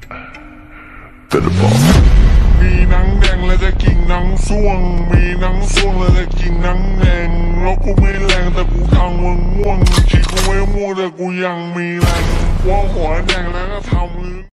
มีหนังแดงแล้วจะกิ่งหนังส่วงมีหนังส่วงแล้วจะกิ่งหนังแดงแล้วกูไม่แรงแต่กูทางมึงง่วงชีกูไม่ม่วงแต่กูยังมีแรงว่าหัวแดงแล้วก็ท